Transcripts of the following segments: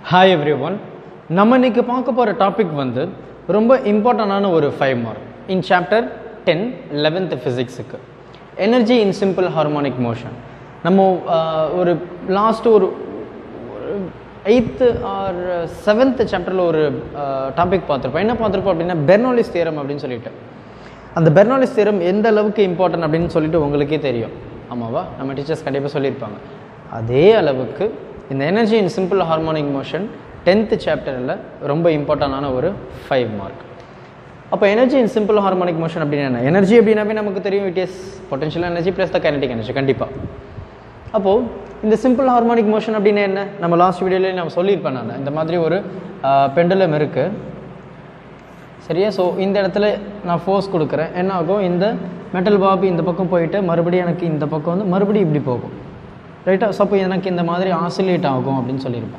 Hi everyone. நம்ம இன்னைக்கு பார்க்க போற டாபிக் வந்து ரொம்ப இம்பார்ட்டன்டான ஒரு 5 மார்க் in chapter 10 11th physics-க்கு energy in simple harmonic motion. நம்ம ஒரு லாஸ்ட் ஒரு 8th or 7th சாப்டர்ல ஒரு டாபிக் பார்த்திருப்போம். என்ன பார்த்திருப்போம் அப்படினா பெர்னோலிஸ் தியரம் அப்படினு சொல்லிட்டு. அந்த பெர்னோலிஸ் தியரம் எந்த அளவுக்கு இம்பார்ட்டன்ட் அப்படினு சொல்லிட்டு உங்களுக்கே தெரியும். ஆமாவா? நம்ம டீச்சர்ஸ் கண்டிப்பா சொல்லிருப்பாங்க. அதே அளவுக்கு இந்த energy in simple harmonic motion 10th சாப்டர்ல ரொம்ப இம்பார்ட்டன்டான ஒரு 5 மார்க். அப்போ energy in simple harmonic motion அப்படினா என்ன? எனர்ஜி அப்படினாவே நமக்கு தெரியும் it is potential energy + the kinetic energy கண்டிப்பா. அப்போ இந்த சிம்பிள் ஹார்மோனிக் மோஷன் அப்படினா என்ன? நம்ம லாஸ்ட் வீடியோல நான் சொல்லிருப்பேன் நான். இந்த மாதிரி ஒரு பெண்டுலம் இருக்கு. சரியா? சோ இந்த இடத்துல நான் ஃபோர்ஸ் கொடுக்கிறேன். என்ன ஆகும்? இந்த மெட்டல் பாப் இந்த பக்கம் போயிட்டு மறுபடியும் எனக்கு இந்த பக்கம் வந்து மறுபடியும் இப்படி போகும். ரைட்டா? ஸோ அப்போ எனக்கு இந்த மாதிரி ஆசிலேட் ஆகும் அப்படின்னு சொல்லியிருப்பேன்.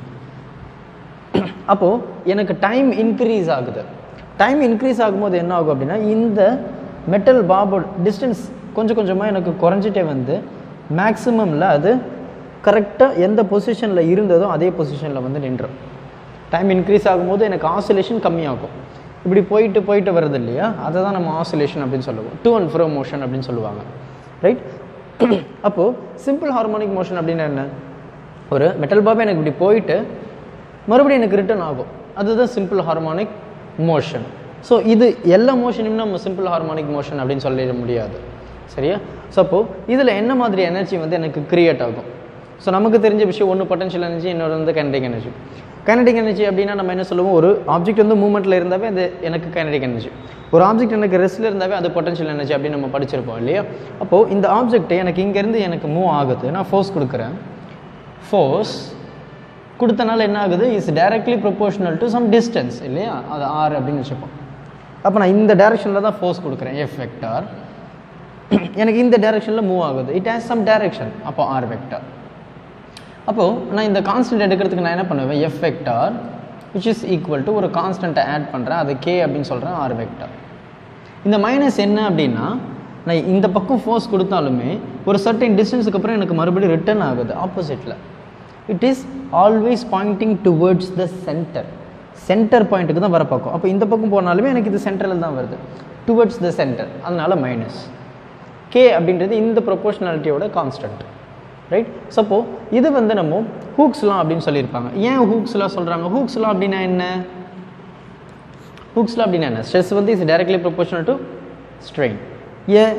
அப்போது எனக்கு டைம் இன்க்ரீஸ் ஆகுது. டைம் இன்க்ரீஸ் ஆகும்போது என்ன ஆகும் அப்படின்னா இந்த மெட்டல் பாபோட டிஸ்டன்ஸ் கொஞ்சம் கொஞ்சமாக எனக்கு குறைஞ்சிட்டே வந்து மேக்ஸிமமில் அது கரெக்டாக எந்த பொசிஷனில் இருந்ததோ அதே பொசிஷனில் வந்து நின்றும். டைம் இன்க்ரீஸ் ஆகும்போது எனக்கு ஆசிலேஷன் கம்மியாகும். இப்படி போயிட்டு போயிட்டு வருது இல்லையா? அதை தான் நம்ம ஆசிலேஷன் அப்படின்னு சொல்லுவோம். டு அண்ட் ஃப்ரோ மோஷன் அப்படின்னு சொல்லுவாங்க. ரைட்? அப்போது சிம்பிள் ஹார்மோனிக் மோஷன் அப்படின்னா என்ன? ஒரு மெட்டல் பாபே எனக்கு இப்படி போயிட்டு மறுபடியும் எனக்கு ரிட்டர்ன் ஆகும். அதுதான் சிம்பிள் ஹார்மோனிக் மோஷன். ஸோ இது எல்லா மோஷனையும் நம்ம சிம்பிள் ஹார்மோனிக் மோஷன் அப்படின்னு சொல்லிட முடியாது. சரியா? ஸோ அப்போது இதில் என்ன மாதிரி எனர்ஜி வந்து எனக்கு கிரியேட் ஆகும்? ஸோ நமக்கு தெரிஞ்ச விஷயம் ஒன்று பொட்டன்ஷியல் எனர்ஜி, இன்னொரு வந்து கைனடிக் எனர்ஜி. கைனடிக் எனர்ஜி அப்படின்னா நம்ம என்ன சொல்லுவோம்? ஒரு ஆப்ஜெக்ட் வந்து மூவ்மெண்ட்டில் இருந்தாவே அது எனக்கு கைனடிக் எனர்ஜி. ஒரு ஆப்ஜெக்ட் எனக்கு ரெஸ்ட்டில் இருந்தாவே அது பொட்டன்ஷியல் எனர்ஜி அப்படின்னு நம்ம படிச்சிருப்போம் இல்லையா? அப்போது இந்த ஆப்ஜெக்ட் எனக்கு இங்கேருந்து எனக்கு மூவ் ஆகுது. நான் ஃபோர்ஸ் கொடுக்குறேன். ஃபோர்ஸ் கொடுத்தனால என்ன ஆகுது? Is directly proportional to some distance இல்லையா? அது ஆர் அப்படின்னு வச்சுப்போம். அப்போ நான் இந்த டைரெக்ஷனில் தான் ஃபோர்ஸ் கொடுக்குறேன். எஃப் வெக்டார் எனக்கு இந்த டைரெக்ஷனில் மூவ் ஆகுது. It has some direction. அப்போ ஆர் வெக்டார். அப்போது நான் இந்த கான்ஸ்டன்ட் எடுக்கிறதுக்கு நான் என்ன பண்ணுவேன்? F vector which is equal to ஒரு கான்ஸ்டன்ட்டை ஆட் பண்ணுறேன். அது கே அப்படின்னு சொல்கிறேன். R vector. இந்த மைனஸ் என்ன அப்படின்னா நான் இந்த பக்கம் ஃபோர்ஸ் கொடுத்தாலுமே ஒரு சர்டன் டிஸ்டன்ஸுக்கு அப்புறம் எனக்கு மறுபடியும் ரிட்டர்ன் ஆகுது ஆப்போசிட்டில். It is always pointing towards the center. Center பாயிண்ட்டுக்கு தான் வர பார்க்கும். அப்போ இந்த பக்கம் போனாலுமே எனக்கு இது சென்டரில் தான் வருது. Towards the center. அதனால மைனஸ். கே அப்படின்றது இந்த ப்ரொபோர்ஷனாலிட்டியோட கான்ஸ்டன்ட். ரைட்? சப்போ இது வந்து நம்ம ஹூக்ஸ்லாம் அப்படின்னு சொல்லியிருப்பாங்க. ஏன் ஹூக்ஸ்லாம் சொல்கிறாங்க? ஹூக்ஸ்லாம் அப்படின்னா என்ன? ஹூக்ஸ்லாம் அப்படின்னா என்ன? ஸ்ட்ரெஸ் வந்து is directly proportional to strain. ஏன்?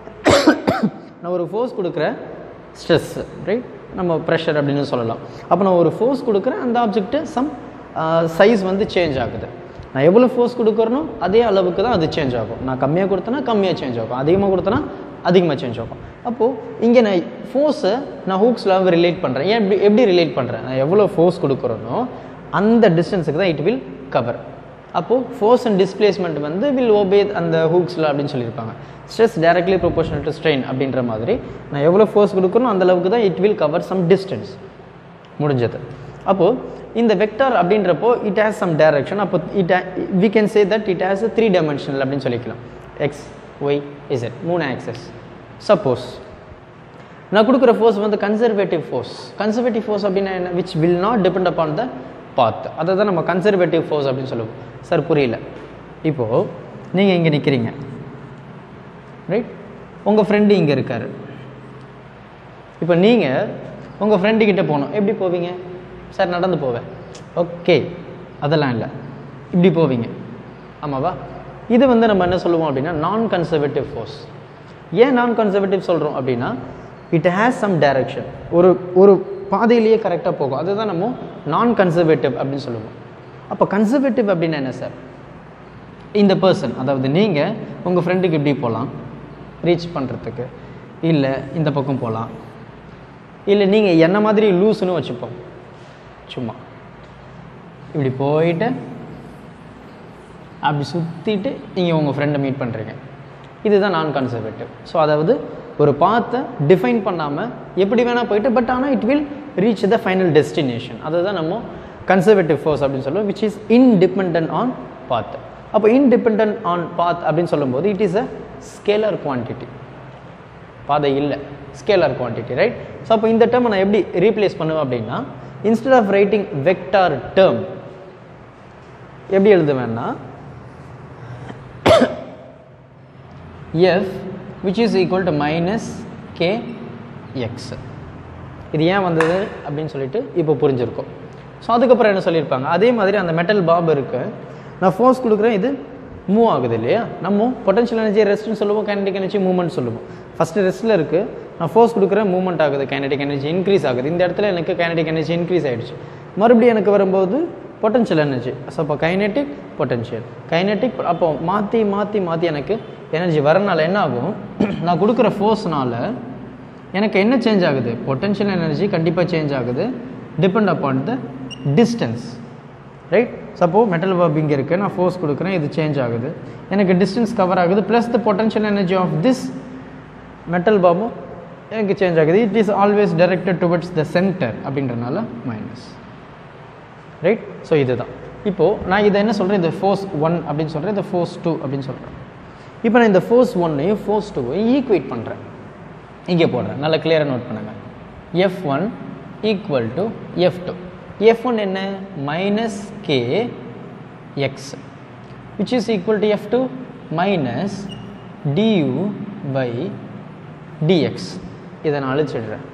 நான் ஒரு ஃபோர்ஸ் கொடுக்குறேன், ஸ்ட்ரெஸ் ரைட், நம்ம ப்ரெஷர் அப்படின்னு சொல்லலாம். அப்போ நான் ஒரு ஃபோர்ஸ் கொடுக்குறேன், அந்த ஆப்ஜெக்ட்டு சம் சைஸ் வந்து சேஞ்ச் ஆகுது. நான் எவ்வளோ ஃபோர்ஸ் கொடுக்குறனோ அதே அளவுக்கு தான் அது சேஞ்ச் ஆகும். நான் கம்மியாக கொடுத்தேன்னா கம்மியாக சேஞ்ச் ஆகும், அதிகமாக கொடுத்தேன்னா அதிகமாக சேஞ்ச் ஆகும். அப்போது இங்கே நான் ஃபோர்ஸை நான் ஹூக்ஸில் ரிலேட் பண்ணுறேன். ஏன் எப்படி ரிலேட் பண்ணுறேன்? நான் எவ்வளோ ஃபோர்ஸ் கொடுக்குறேனோ அந்த டிஸ்டன்ஸுக்கு தான் இட் வில் கவர். அப்போது ஃபோர்ஸ் அண்ட் டிஸ்பிளேஸ்மெண்ட் வந்து வில் ஒபே அந்த ஹூக்ஸில் அப்படின்னு சொல்லியிருப்பாங்க. Stress directly proportional to strain அப்படின்ற மாதிரி நான் எவ்வளோ ஃபோர்ஸ் கொடுக்குறனோ அந்த அளவுக்கு தான் it will cover some distance. முடிஞ்சது. அப்போது இந்த வெக்டார் அப்படின்றப்போ இட் ஹேஸ் சம் டைரக்ஷன். அப்போ we can say that it has 3 dimensional அப்படின்னு சொல்லிக்கலாம். X, y, z 3 axis. Suppose நான் கொடுக்குற ஃபோர்ஸ் வந்து கன்சர்வேட்டிவ் ஃபோர்ஸ். கன்சர்வேட்டிவ் ஃபோர்ஸ் அப்படின்னா என்ன? Which will not depend upon the path. அதை தான் நம்ம கன்சர்வேட்டிவ் ஃபோர்ஸ் அப்படின்னு சொல்லுவோம். சார் புரியல. இப்போது நீங்கள் இங்கே நிற்கிறீங்க ரைட்? உங்கள் ஃப்ரெண்டு இங்கே இருக்கார். இப்போ நீங்கள் உங்கள் ஃப்ரெண்டுக்கிட்ட போகணும். எப்படி போவீங்க? சார் நடந்து போவேன். ஓகே, அதெல்லாம் இல்லை, இப்படி போவீங்க. ஆமாவா? இது வந்து நம்ம என்ன சொல்லுவோம் அப்படின்னா நான் கன்சர்வேட்டிவ் ஃபோர்ஸ். ஏன் நான் கன்சர்வேட்டிவ் சொல்கிறோம் அப்படின்னா இட் ஹேஸ் சம் டைரக்ஷன். ஒரு பாதையிலேயே கரெக்டாக போகும். அதுதான் நம்ம நான் கன்சர்வேட்டிவ் அப்படின்னு சொல்லுவோம். அப்போ கன்சர்வேட்டிவ் அப்படின்னா என்ன சார்? இந்த பர்சன், அதாவது நீங்கள் உங்கள் ஃப்ரெண்டுக்கு இப்படி போகலாம் ரீச் பண்ணுறதுக்கு, இல்லை இந்த பக்கம் போகலாம், இல்லை நீங்கள் என்ன மாதிரி லூஸுன்னு வச்சுப்போம், சும்மா இப்படி போயிட்டு அப்படி சுற்றிட்டு நீங்கள் உங்கள் ஃப்ரெண்டை மீட் பண்ணுறீங்க. இதுதான் நான் கன்சர்வேட்டிவ். ஸோ அதாவது ஒரு பாத்தை டிஃபைன் பண்ணாமல் எப்படி வேணால் போயிட்டு பட் ஆனால் it will reach the final destination. அதுதான் நம்ம கன்சர்வேட்டிவ் ஃபோர்ஸ் அப்படின்னு சொல்லுவோம். Which is independent on path. அப்போ இன்டிபெண்ட் ஆன் பாத் அப்படின்னு சொல்லும்போது it is a scalar quantity. பாதை இல்லை, ஸ்கேலர் குவான்டிட்டி ரைட்? ஸோ அப்போ இந்த டேர்மை நான் எப்படி ரீப்ளேஸ் பண்ணுவேன் அப்படின்னா instead of writing vector term எப்படி எழுதுவேன்னா f which is equal to minus kx. இது ஏன் வந்தது அப்படின்னு சொல்லிட்டு இப்போ புரிஞ்சிருக்கும். ஸோ அதுக்கப்புறம் என்ன சொல்லியிருப்பாங்க, அதே மாதிரி அந்த மெட்டல் பாப் இருக்கு, நான் ஃபோர்ஸ் கொடுக்குறேன், இது மூவ் ஆகுது இல்லையா, நம்ம பொட்டன்ஷியல் எனர்ஜி ரெஸ்ட்னு சொல்லுவோம், கைனடிக் எனர்ஜி மூவ்மெண்ட் சொல்லுவோம். ஃபஸ்ட்டு ரெஸ்ட்டில் இருக்குது, நான் ஃபோர்ஸ் கொடுக்குறேன், மூவ்மெண்ட் ஆகுது, கைனடிக் எனர்ஜி இன்க்ரீஸ் ஆகுது. இந்த இடத்துல எனக்கு கைனடிக் எனர்ஜி இன்க்ரீஸ் ஆகிடுச்சு. மறுபடியும் எனக்கு வரும்போது பொட்டன்ஷியல் எனர்ஜி, ஸோ அப்போ கைனடிக் பொட்டன்ஷியல் கைனடிக், அப்போ மாற்றி மாற்றி மாற்றி எனக்கு எனர்ஜி வரனால என்ன ஆகும், நான் கொடுக்குற ஃபோர்ஸ்னால எனக்கு என்ன சேஞ்ச் ஆகுது, பொட்டன்ஷியல் எனர்ஜி கண்டிப்பாக சேஞ்ச் ஆகுது, depend upon the distance, right. Suppose metal bob இங்கே இருக்குது, நான் ஃபோர்ஸ் கொடுக்குறேன், இது சேஞ்ச் ஆகுது, எனக்கு டிஸ்டன்ஸ் கவர் ஆகுது, plus the potential energy of this metal பாபும் எனக்கு சேஞ்ச் ஆகுது. It is always directed towards the center அப்படின்றனால மைனஸ், ரைட். ஸோ இதுதான். இப்போது நான் இதை என்ன சொல்கிறேன், இந்த ஃபோர்ஸ் 1 அப்படின்னு சொல்கிறேன், இந்த ஃபோர்ஸ் 2 அப்படின்னு சொல்கிறேன். இப்போ நான் இந்த ஃபோர்ஸ் 1ஐயும் ஃபோர்ஸ் 2ஐயும் ஈக்குவேட் பண்ணுறேன், இங்கே போடுறேன், நல்லா கிளியராக நோட் பண்ணுங்கள். F1 equal to F2. F1 என்ன, minus kx which is equal to F2 minus du by dx. இதை நான் அழிச்சிடுறேன்.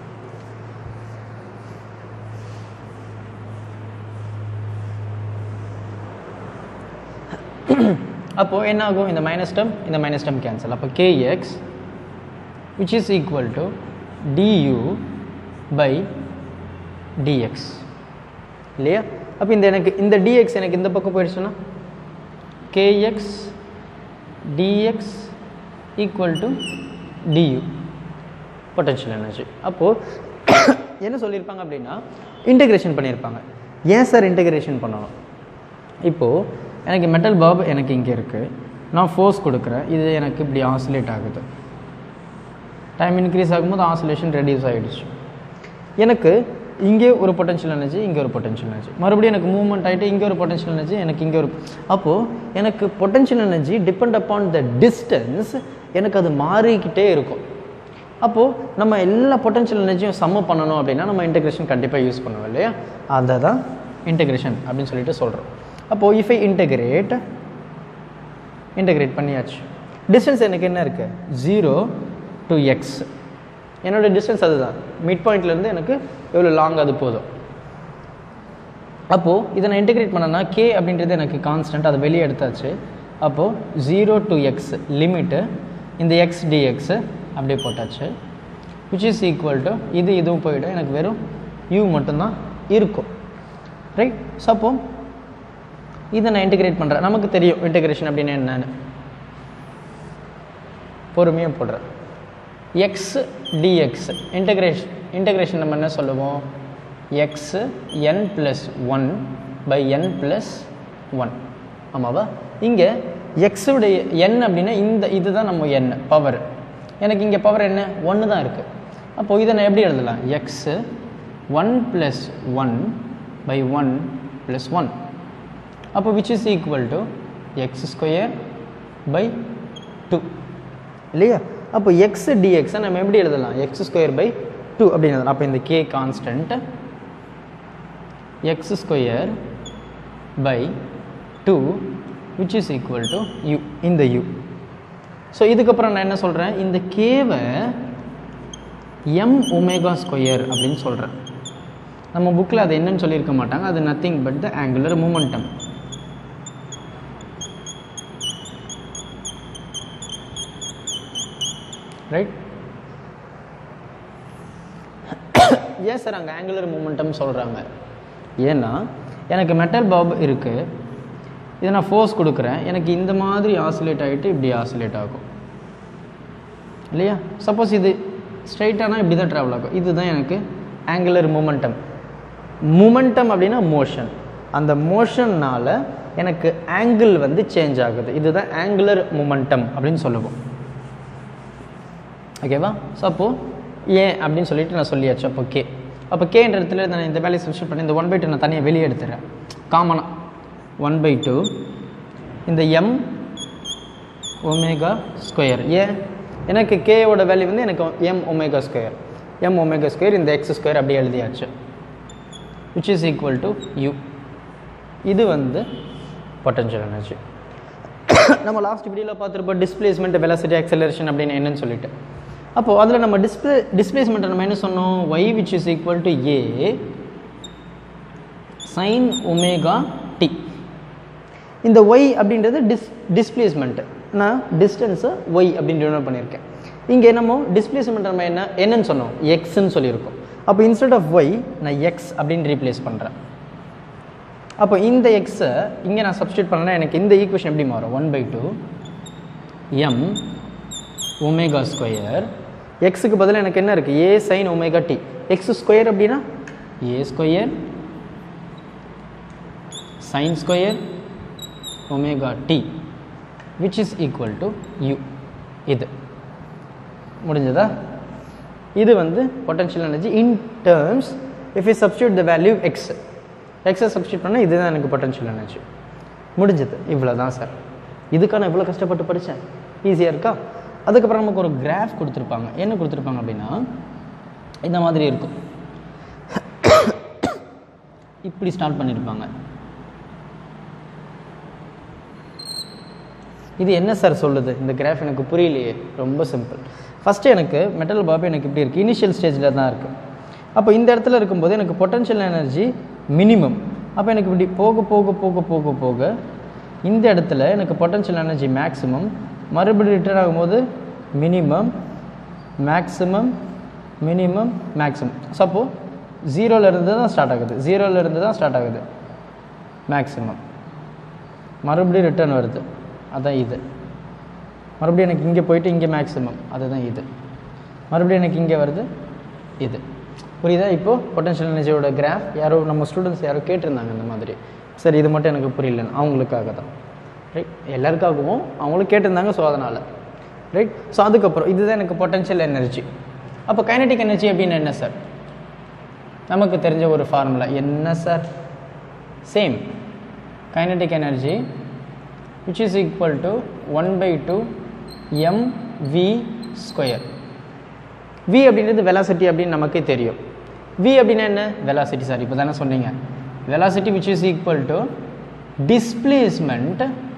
அப்போது என்ன ஆகும், இந்த மைனஸ் டேர்ம் கேன்சல். அப்போ kx which is equal to du by dx இல்லையா. அப்போ இந்த dx எனக்கு இந்த பக்கம் போயிடுச்சுன்னா kx dx equal to du potential energy. அப்போது என்ன சொல்லியிருப்பாங்க அப்படின்னா இன்டெகிரேஷன் பண்ணியிருப்பாங்க. ஏன் சார் இன்டெகிரேஷன் பண்ணணும், இப்போது எனக்கு மெட்டல் பாப் எனக்கு இங்கே இருக்குது, நான் ஃபோர்ஸ் கொடுக்குறேன், இது எனக்கு இப்படி ஆசிலேட் ஆகுது, டைம் இன்க்ரீஸ் ஆகும்போது ஆசிலேஷன் ரெடியூஸ் ஆகிடுச்சு, எனக்கு இங்கே ஒரு பொட்டன்ஷியல் எனர்ஜி, இங்கே ஒரு பொட்டன்ஷியல் எனர்ஜி, மறுபடியும் எனக்கு மூவ்மெண்ட் ஆகிட்டு இங்கே ஒரு பொட்டன்ஷியல் எனர்ஜி, எனக்கு இங்கே ஒரு, அப்போது எனக்கு potential energy depend upon the distance எனக்கு அது மாறிக்கிட்டே இருக்கும். அப்போது நம்ம எல்லா பொட்டன்ஷியல் எனர்ஜியும் சம்ம பண்ணணும் அப்படின்னா நம்ம இன்டெகிரேஷன் கண்டிப்பாக யூஸ் பண்ணுவோம் இல்லையா, அதை தான் இன்டெகிரேஷன் அப்படின்னு சொல்லிட்டு சொல்கிறோம். அப்போது இஃப் ஐ இன்டெகிரேட் பண்ணியாச்சு, டிஸ்டன்ஸ் எனக்கு என்ன இருக்குது, 0 to x, என்னோட டிஸ்டன்ஸ் அதுதான், மிட் பாயிண்ட்லேருந்து எனக்கு எவ்வளோ லாங் அது போதும். அப்போது இதை நான் இன்டெகிரேட் பண்ணேன்னா k அப்படின்றது எனக்கு கான்ஸ்டன்ட், அதை வெளியே எடுத்தாச்சு. அப்போது 0 to x லிமிட்டு இந்த x dx அப்படியே போட்டாச்சு, which is equal to இதுவும் போயிடும், எனக்கு வெறும் u மட்டும்தான் இருக்கும், ரைட். ஸோ அப்போது இதை நான் இன்டெகிரேட் பண்ணுறேன், நமக்கு தெரியும் இன்டெகிரேஷன் அப்படின்னு என்னன்னு, பொறுமையாக போடுறேன். x dx இன்டெகிரேஷன் நம்ம என்ன சொல்லுவோம், x n plus 1 by n plus 1, ஆமாவா. இங்கே x உடைய n அப்படின்னா இதுதான் நம்ம n பவர், எனக்கு இங்கே பவர் என்ன 1 தான் இருக்குது. அப்போது இதை நான் எப்படி எழுதலாம், x 1 plus 1 by 1 plus 1, அப்போ which is equal to x square by 2 இல்லையா. அப்போ x dx நம்ம எப்படி எழுதலாம், x square by 2 அப்படின்னு எழுதலாம். அப்போ இந்த k constant x square by 2 which is equal to u, இந்த u. ஸோ இதுக்கப்புறம் நான் என்ன சொல்கிறேன், இந்த கேவை m omega square அப்படின்னு சொல்கிறேன். நம்ம புக்கில் அது என்னன்னு சொல்லியிருக்க மாட்டாங்க, அது nothing but the angular momentum. Right. ஏன் சார் அங்கே ஆங்குலர் மூமெண்டம் சொல்கிறாங்க, ஏன்னா எனக்கு மெட்டல் பாப் இருக்குது, இதை நான் ஃபோர்ஸ் கொடுக்குறேன், எனக்கு இந்த மாதிரி ஆசிலேட் ஆகிட்டு இப்படி ஆசிலேட் ஆகும் இல்லையா. சப்போஸ் இது ஸ்ட்ரைட்டானா இப்படி தான் ட்ராவல் ஆகும், இதுதான் எனக்கு ஆங்குலர் மூமெண்டம். மூமெண்டம் அப்படின்னா மோஷன், அந்த மோஷன்னால் எனக்கு ஆங்கிள் வந்து சேஞ்ச் ஆகுது, இதுதான் ஆங்குலர் மூமெண்டம் அப்படின்னு சொல்லுவோம், ஓகேவா. ஸோ அப்போது ஏன் அப்படின்னு சொல்லிட்டு நான் சொல்லியாச்சு. அப்போ கேன்ற இடத்துல நான் இந்த வேலையை சப்ஸ்டிட்யூட் பண்ணி இந்த 1/2 நான் தனியாக வெளியே எடுத்துறேன், காமனாக 1/2 இந்த m omega square. ஏன் எனக்கு கேவோட வேல்யூ வந்து எனக்கு m omega square இந்த x square அப்படியே எழுதியாச்சு. which is equal to u. இது வந்து potential energy. நம்ம லாஸ்ட் வீடியோவில் பார்த்துருப்போம் டிஸ்பிளேஸ்மெண்ட், வெலாசிட்டி, ஆக்சலரேஷன் அப்படின்னு என்னன்னு சொல்லிட்டு. அப்போது அதில் நம்ம டிஸ்பிளேஸ்மெண்ட்டை நம்ம என்ன சொன்னோம், y which is equal to a sin omega t. இந்த y அப்படின்றது டிஸ்பிளேஸ்மெண்ட்டு, நான் டிஸ்டன்ஸை y அப்படின்னு டினோட் பண்ணியிருக்கேன். இங்கே நம்ம டிஸ்பிளேஸ்மெண்ட் நம்ம என்னன்னு சொன்னோம், எக்ஸ்ன்னு சொல்லியிருக்கோம். அப்போ இன்ஸ்டெட் ஆஃப் y நான் எக்ஸ் அப்படின்னு ரீப்ளேஸ் பண்ணுறேன். அப்போ இந்த எக்ஸை இங்கே நான் சப்ஸ்டியூட் பண்ணேன்னா எனக்கு இந்த ஈக்குவேஷன் எப்படி மாறும், 1/2 m ஒமேகா ஸ்கொயர். எக்ஸுக்கு பதிலாக எனக்கு என்ன இருக்குது, a sin omega t. X square அப்படின்னா a square sin square omega t which is equal to u. இது முடிஞ்சதா? இது வந்து potential energy in terms if you substitute the value x. எக்ஸை சப்ஸ்டியூட் பண்ணால் இதுதான் எனக்கு பொட்டன்ஷியல் எனர்ஜி. முடிஞ்சது, இவ்வளோ தான் சார். இதுக்கான இவ்வளோ கஷ்டப்பட்டு படித்தேன், ஈஸியாக இருக்கா? அதுக்கப்புறம் நமக்கு ஒரு கிராஃப் கொடுத்துருப்பாங்க. என்ன கொடுத்துருப்பாங்க அப்படின்னா இந்த மாதிரி இருக்கும், இப்படி ஸ்டார்ட் பண்ணியிருப்பாங்க. இது என்ன சார் சொல்லுது, இந்த கிராஃப் எனக்கு புரியலையே. ரொம்ப சிம்பிள். ஃபஸ்ட்டு எனக்கு மெட்டல் பாப் எனக்கு இப்படி இருக்குது, இனிஷியல் ஸ்டேஜில் தான் இருக்குது. அப்போ இந்த இடத்துல இருக்கும்போது எனக்கு பொட்டன்ஷியல் எனர்ஜி மினிமம். அப்போ எனக்கு இப்படி போக போக போக போக போக இந்த இடத்துல எனக்கு பொட்டன்ஷியல் எனர்ஜி மேக்ஸிமம், மறுபடியும் ரிட்டர்ன் ஆகும்போது minimum maximum minimum maximum. So அப்போது ஜீரோலேருந்து தான் ஸ்டார்ட் ஆகுது, ஜீரோலேருந்து தான் ஸ்டார்ட் ஆகுது மேக்ஸிமம், மறுபடியும் ரிட்டர்ன் வருது, அதான் இது. மறுபடியும் எனக்கு இங்கே போயிட்டு இங்கே மேக்ஸிமம், அதுதான் இது. மறுபடியும் எனக்கு இங்கே வருது, இது. புரியுதா? இப்போது பொட்டன்ஷியல் எனர்ஜியோட கிராஃப் யாரோ நம்ம ஸ்டூடெண்ட்ஸ் யாரோ கேட்டிருந்தாங்க இந்த மாதிரி. சரி, இது மட்டும் எனக்கு புரியலன்னு, அவங்களுக்காக தான். ரைட், எல்லாருக்காகவும் அவங்களும் கேட்டிருந்தாங்க. ஸோ அதனால் ரைட். ஸோ அதுக்கப்புறம் இதுதான் எனக்கு பொட்டன்ஷியல் எனர்ஜி. அப்போ கைனடிக் எனர்ஜி அப்படின்னு என்ன சார்? நமக்கு தெரிஞ்ச ஒரு ஃபார்முலா என்ன sir? Same. Kinetic energy which is equal to 1/2 mv square. v அப்படின்றது வெலாசிட்டி அப்படின்னு நமக்கே தெரியும். v அப்படின்னா என்ன, வெலாசிட்டி. சார் இப்போ தானே சொன்னீங்க, velocity which is equal to displacement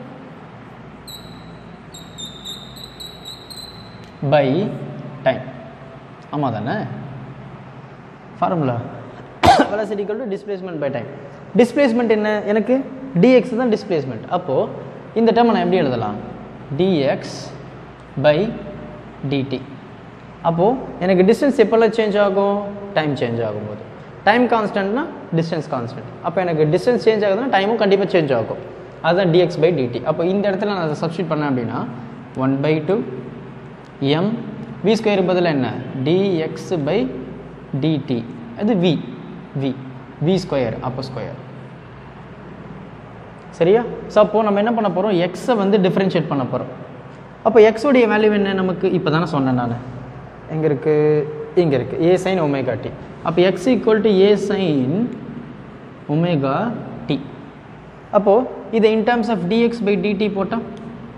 by time. ஆமாம் தானே formula, velocity equal to displacement by time. Displacement என்ன, எனக்கு dx தான் டிஸ்பிளேஸ்மெண்ட். அப்போது இந்த டேர்மை நான் எப்படி எழுதலாம், dx by dt. அப்போது எனக்கு டிஸ்டன்ஸ் எப்போல்லாம் சேஞ்ச் ஆகும், டைம் சேஞ்ச் ஆகும்போது. டைம் கான்ஸ்டன்ட்னா டிஸ்டன்ஸ் கான்ஸ்டன்ட். அப்போ எனக்கு டிஸ்டன்ஸ் சேஞ்ச் ஆகுதுன்னா டைமும் கண்டிப்பாக சேஞ்ச் ஆகும், அதுதான் dx by dt. அப்போ இந்த இடத்துல நான் அதை சப்ஸ்டியூட் பண்ணேன் அப்படின்னா 1/2 m v ஸ்கொயருக்கு பதிலாக என்ன, dx by dt. அது v ஸ்கொயர், அப்போ ஸ்கொயர். சரியா? ஸோ அப்போது நம்ம என்ன பண்ண போகிறோம், எக்ஸை வந்து டிஃப்ரென்ஷியேட் பண்ண போகிறோம். அப்போ எக்ஸோடைய வேல்யூ என்ன நமக்கு இப்போ தானே சொன்னேன் நான், எங்கே இருக்குது, இங்கே இருக்குது, a sin omega t. அப்போ x equal to a sin omega t. அப்போது இதை in terms of dx by dt போட்டால்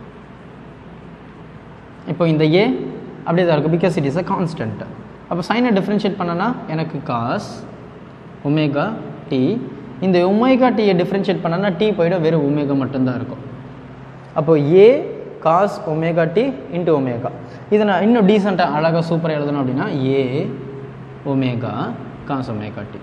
இப்போ இந்த a அப்படியே தான் இருக்குது, because it is a constant. அப்போ சைனை டிஃப்ரென்ஷியேட் பண்ணனா எனக்கு cos omega t. இந்த ஒமேகா டீயை டிஃப்ரென்ஷியேட் பண்ணனா t போய்டும், வெறும் ஒமேகா மட்டும்தான் இருக்கும். அப்போது a cos omega t into omega. இதை நான் இன்னும் டீசெண்டாக அழகாக சூப்பராக எழுதணும் அப்படின்னா a omega cos omega t.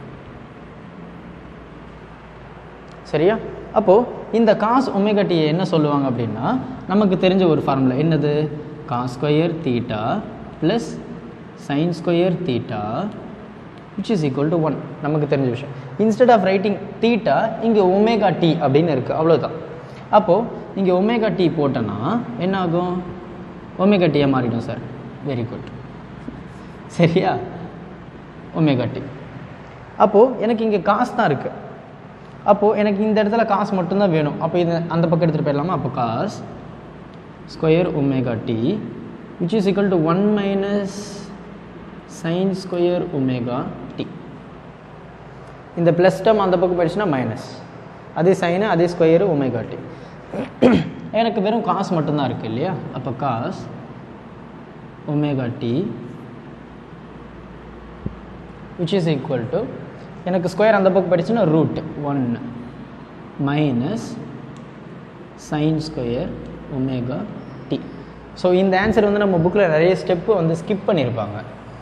சரியா? அப்போது இந்த cos omega t என்ன சொல்லுவாங்க அப்படின்னா நமக்கு தெரிஞ்ச ஒரு ஃபார்முலா என்னது, cos square theta plus sin square theta which is equal to 1. நமக்கு தெரிஞ்ச விஷயம். இன்ஸ்டெட் ஆஃப் ரைட்டிங் தீட்டா இங்கே ஒமேகா டி அப்படின்னு இருக்குது, அவ்வளோதான். அப்போது இங்கே ஒமேகா டி போட்டோன்னா என்ன ஆகும், ஒமேகா டியாக மாறிடும் சார். Very good. சரியா? Omega t. அப்போது எனக்கு இங்கே காசு தான் இருக்குது. அப்போது எனக்கு இந்த இடத்துல காசு மட்டும்தான் வேணும். அப்போ இது அந்த பக்கம் எடுத்துகிட்டு போயிடலாமா? அப்போ cos square omega t which is equal to 1 minus sin square omega t. இந்த ப்ளஸ் டேர்ம் அந்த பக்கம் போயிடுச்சுன்னா மைனஸ், அதே சைனு அதே ஸ்கொயரு ஒமேகா டி. எனக்கு வெறும் காசு மட்டும்தான் இருக்குது இல்லையா? அப்போ cos omega t which is equal to எனக்கு ஸ்கொயர் அந்த பக்கம் படிச்சுன்னா root 1 minus sine square omega t. So இந்த ஆன்சர் வந்து நம்ம புக்கில் நிறைய ஸ்டெப்பு வந்து ஸ்கிப் பண்ணியிருப்பாங்க.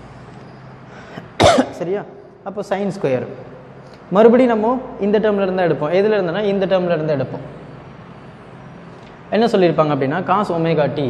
சரியா? அப்போ சைன் ஸ்கொயர் மறுபடியும் நம்ம இந்த டேர்மில் இருந்தால் எடுப்போம். எதில் இருந்தனா இந்த டேர்மில் இருந்தால் எடுப்போம். என்ன சொல்லியிருப்பாங்க அப்படின்னா cos omega t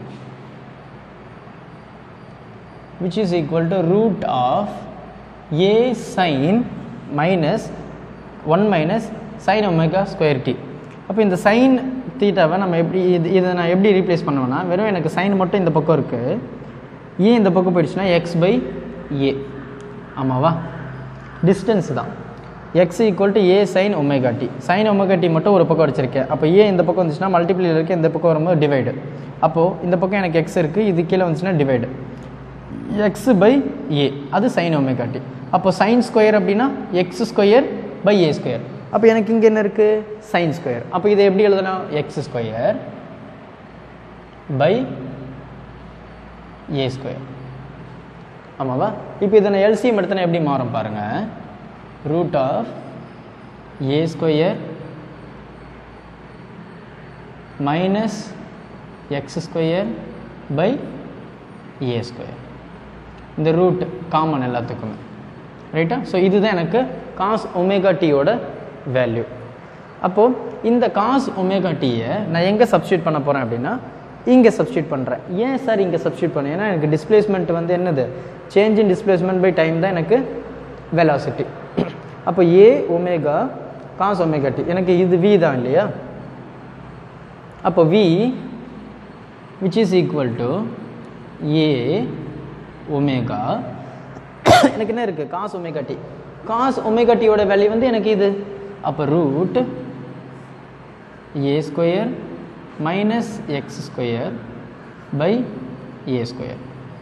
which is equal to root of a sin minus 1 minus sin omega square t. அப்போ இந்த sin தீட்டாவை நம்ம எப்படி இதை நான் எப்படி ரீப்ளேஸ் பண்ணுவேன்னா, வெறும் எனக்கு sin மட்டும் இந்த பக்கம் இருக்குது, a இந்த பக்கம் போயிடுச்சுன்னா x by a. ஆமாவா? டிஸ்டன்ஸ் தான். x equal to a sin omega t. sin omega t மட்டும் ஒரு பக்கம் வச்சுருக்கேன். அப்போ a இந்த பக்கம் வந்துச்சுன்னா மல்டிப்ளியில் இருக்குது, இந்த பக்கம் வரும்போது டிவைடு. அப்போது இந்த பக்கம் எனக்கு x இருக்குது, இது கீழே வந்துச்சுன்னா டிவைடு. x by a அது sin omega t. அப்போ sin ஸ்கொயர் அப்படின்னா x square by a square. அப்போ எனக்கு இங்கே என்ன இருக்குது? sin square. அப்போ இதை எப்படி எழுதலாம்? x square by a square. ஆமாவா? இப்போ இதை நான் எல்சிஎம் எடுத்தனா எப்படி மாறும் பாருங்கள். Root of a square minus x square by a square. இந்த ரூட் காமன் எல்லாத்துக்குமே, ரைட்டா? ஸோ இதுதான் எனக்கு காஸ் ஒமேகா டீயோட வேல்யூ. அப்போது இந்த காஸ் ஒமேகா டீயை நான் எங்கே சப்ஸ்டியூட் பண்ண போகிறேன் அப்படின்னா இங்கே சப்ஸ்டியூட் பண்ணுறேன். ஏன் சார் இங்கே சப்ஸ்டியூட் பண்ணேன்? ஏன்னா எனக்கு டிஸ்பிளேஸ்மெண்ட் வந்து என்னது? Change in displacement by time தான் எனக்கு வெலாசிட்டி. அப்போ a omega cos omega t எனக்கு இது வி தான் இல்லையா? அப்போ v which is equal to a omega எனக்கு என்ன இருக்குது? Cos omega t. Cos omega டியோட வேல்யூ வந்து எனக்கு இது. அப்போ root a square minus x square by a square,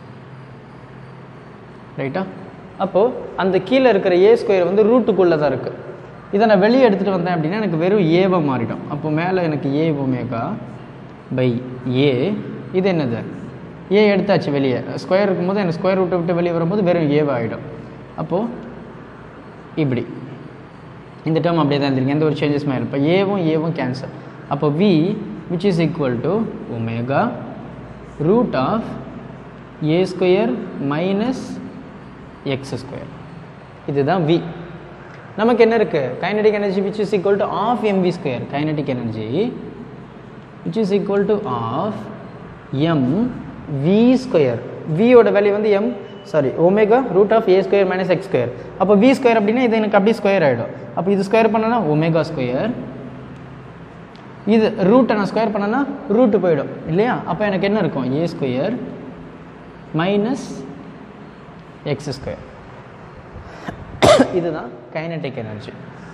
ரைட்டா? அப்போது அந்த கீழே இருக்கிற ஏ ஸ்கொயர் வந்து ரூட்டுக்குள்ளே தான் இருக்குது. இதை நான் வெளியே எடுத்துகிட்டு வந்தேன் அப்படின்னா எனக்கு வெறும் ஏவை மாறிடும். அப்போ மேலே எனக்கு ஏ ஒமேகா பை ஏ, இது என்னது? ஏ எடுத்தாச்சு வெளியே. ஸ்கொயர் இருக்கும்போது எனக்கு ஸ்கொயர் ரூட்டை விட்டு வெளியே வரும்போது வெறும் ஏவை ஆகிடும். அப்போது இப்படி இந்த டேர்ம் அப்படியே தான் இருந்திருக்கு, எந்த ஒரு சேஞ்சஸுமே இல்லை. இப்போ ஏவும் கேன்சல். அப்போ v which is equal to omega root of a square minus x square. இதுதான் வி. நமக்கு என்ன இருக்குது? Kinetic energy which is equal to half m v square. Kinetic energy which is equal to half m v square. வியோட value வந்து omega root of a square minus x square. அப்போ v square அப்படின்னா இது எனக்கு அப்படியே ஸ்கொயர் ஆகிடும். அப்போ இது ஸ்கொயர் பண்ணனா ஒமேகா ஸ்கொயர், இது ரூட்டை நான் ஸ்கொயர் பண்ணனா ரூட்டு போயிடும் இல்லையா? அப்போ எனக்கு என்ன இருக்கும்? A square minus x square. இதுதான் kinetic energy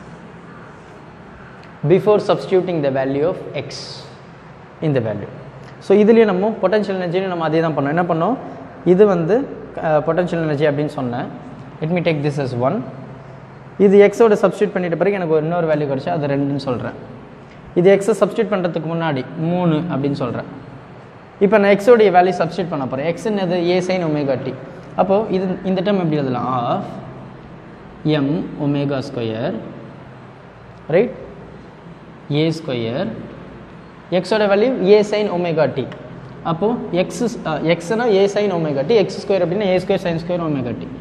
before substituting the value of x இந்த வேல்யூ. ஸோ இதுலேயே நம்ம பொட்டன்ஷியல் எனர்ஜின்னு நம்ம அதே தான் பண்ணோம். என்ன பண்ணோம்? இது வந்து பொட்டன்ஷியல் எனர்ஜி அப்படின்னு சொன்னேன். Let me take this as 1. இது எக்ஸோட சப்ஸ்டியூட் பண்ணிட்ட பிறகு எனக்கு ஒரு இன்னொரு வேல்யூ கிடச்சா அது 2ன்னு சொல்கிறேன். இது எக்ஸை சப்ஸ்டியூட் பண்ணுறதுக்கு முன்னாடி 3 அப்படின்னு சொல்கிறேன். இப்போ நான் எக்ஸோடைய வேல்யூ சப்ஸ்டியூட் பண்ண போகிறேன். எக்ஸ் என்னது? A sine omega t. அப்போது இது இந்த டேர்ம் எப்படி எழுதலாம்? Half m omega square, right, a square, எக்ஸோட value a sine omega t. அப்போது எக்ஸ்னா a sine omega t, x square அப்படின்னா a square sine square omega t.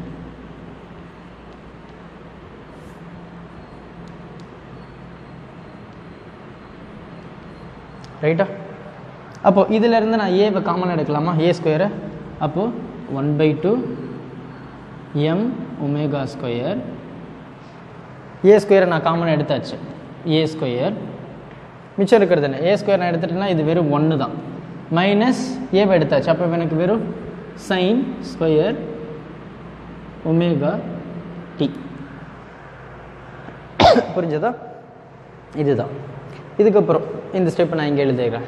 ரைட்டா? அப்போது இதிலேருந்து நான் ஏவை காமன் எடுக்கலாமா? ஏ ஸ்கொயரை. அப்போது 1/2 எம் ஒமேகா ஸ்கொயர், ஏ ஸ்கொயரை நான் காமன் எடுத்தாச்சு, ஏ ஸ்கொயர். மிச்சம் இருக்கிறது என்ன? ஏ ஸ்கொயர் நான் எடுத்துட்டேன்னா இது வெறும் 1 தான், மைனஸ் ஏவை எடுத்தாச்சு. அப்போ எனக்கு வெறும் சைன் ஸ்கொயர் ஒமேகா டி. புரிஞ்சதா? இதுதான். இதுக்கப்புறம் இந்த ஸ்டெப்பை நான் இங்கே எழுதிக்கிறேன்.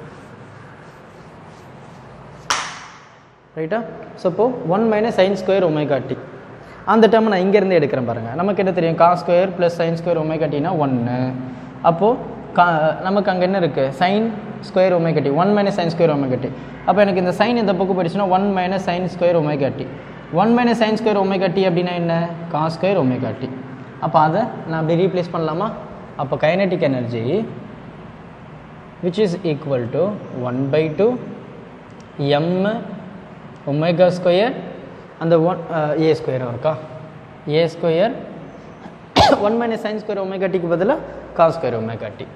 ரைட்டா? ஸோ இப்போ 1 minus sine square omega t அந்த டேர்மை நான் இங்கேருந்து எடுக்கிறேன் பாருங்கள். நமக்கு என்ன தெரியும்? Cos square plus sine square omega டினா 1. அப்போது நமக்கு அங்கே என்ன இருக்குது? Sine square omega t, 1 minus sine square omega t. அப்போ எனக்கு இந்த சைன் இந்த பக்கம் போயிடுச்சுன்னா 1 minus sine square omega t. 1 minus sine square omega t அப்படின்னா என்ன? Cos square omega t. அப்போ அதை நான் அப்படி ரீப்ளேஸ் பண்ணலாமா? அப்போ kinetic energy which is equal to 1/2 m omega square and the a square இருக்கா a square 1 minus sin square omega t க்கு பதிலா cos square omega t.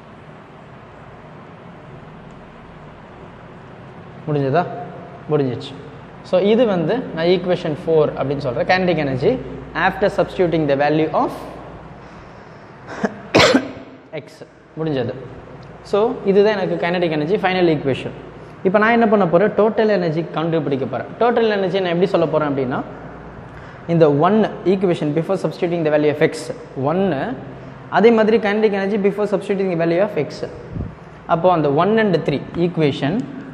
முடிஞ்சதா? முடிஞ்சிச்சு. ஸோ இது வந்து நான் ஈக்குவேஷன் 4 அப்படின்னு சொல்கிறேன். Kinetic energy after substituting the value of x. முடிஞ்சது. ஸோ இதுதான் எனக்கு கைனடிக் எனர்ஜி ஃபைனல் ஈக்குவேஷன். இப்போ நான் என்ன பண்ண போகிறேன்? டோட்டல் எனர்ஜி கண்டுபிடிக்க போகிறேன். டோட்டல் எனர்ஜி நான் எப்படி சொல்ல போகிறேன் அப்படின்னா, இந்த 1 equation before substituting the value of x 1, அதே மாதிரி kinetic energy before substituting the value of x. அப்போது அந்த 1 and 3 ஈக்குவேஷன்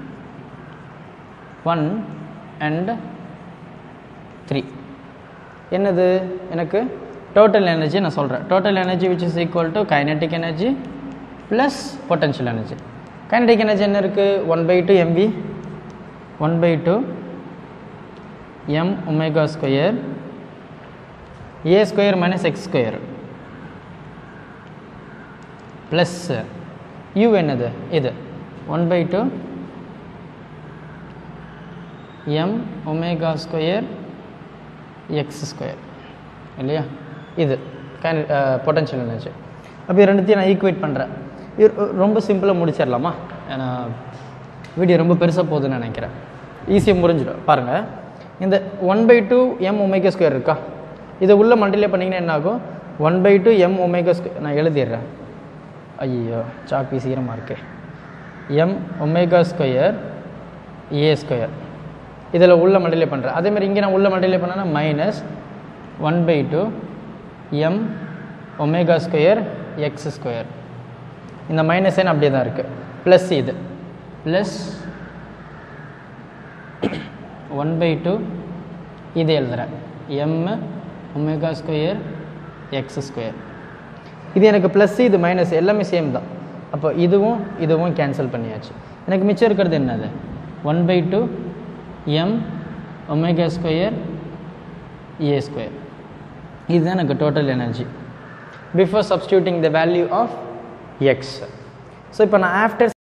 1 and 3 என்னது? எனக்கு டோட்டல் எனர்ஜி நான் சொல்கிறேன். Total energy which is equal to kinetic energy plus potential energy. Kinetic energy என்ன இருக்குது? 1/2 mv 1/2 m omega square a square minus x square plus u என்னது? இது 1/2 m omega square x square இல்லையா? இது potential energy. அப்போ ரெண்டுத்தையும் நான் equate பண்ணுறேன். இது ரொம்ப சிம்பிளாக முடிச்சிடலாமா? ஏன்னா வீடியோ ரொம்ப பெருசாக போகுதுன்னு நினைக்கிறேன். ஈஸியாக முடிஞ்சிடும். பாருங்கள், இந்த 1/2 m omega ஸ்கொயர் இருக்கா, இதை உள்ளே மல்டிப்ளை பண்ணிங்கன்னா என்ன ஆகும்? 1/2 m omega ஸ்கொயர். நான் எழுதிடுறேன். ஐயோ சாக் பீஸ் ஈரமாக இருக்கு. m omega square a square இதில் உள்ள மல்டிப்ளை பண்ணுறேன். அதேமாதிரி இங்கே நான் உள்ள மல்டிப்ளை பண்ணேன்னா minus 1/2 m omega square x square. இந்த மைனஸ் என் அப்படியே தான் இருக்குது. ப்ளஸ் இது ப்ளஸ் 1/2 இது எழுதுகிறேன் m omega square x square. இது எனக்கு ப்ளஸ், இது மைனஸ், எல்லாமே சேம் தான். அப்போ இதுவும் இதுவும் கேன்சல் பண்ணியாச்சு. எனக்கு மிச்சம் இருக்கிறது என்னது? 1/2 m omega square a square. இதுதான் எனக்கு total energy before substituting the value of x. So இப்போ நான் ஆஃப்டர்